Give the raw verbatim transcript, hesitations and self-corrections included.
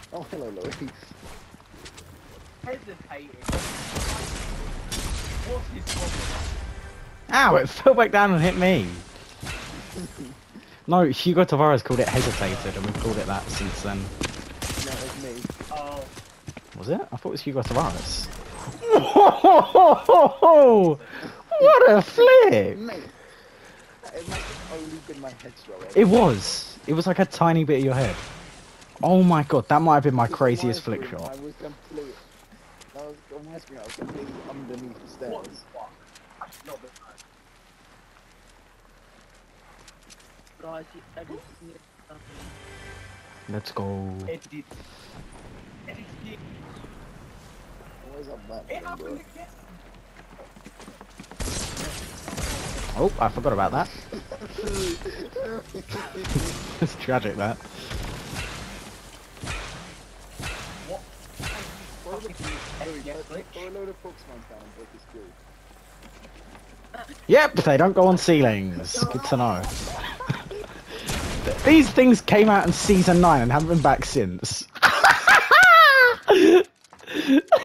Oh, hello, Louise. Hesitating. What's his problem? Ow, it fell back down and hit me. No, Hugo Tavares called it hesitated, and we've called it that since then. No, it's me. Oh. Was it? I thought it was Hugo Tavares. Whoa! What a flip! Mate, it might have only been my head throwing. It was. It was like a tiny bit of your head. Oh my god, that might have been my Because on craziest my flick screen, shot. I was complete. I was on my screen. I was completely underneath the stairs. What the fuck? I should not be Guys, you edit it. Let's go. Edit. Edit it. Always up that. It one, bro. happened again. Oh, I forgot about that. It's tragic, that. What? Throw the- Louis, Yeah, throw- flick. throw a load of Foxmans down and break his screw. Yep, they don't go on ceilings. Good to know. These things came out in season nine and haven't been back since.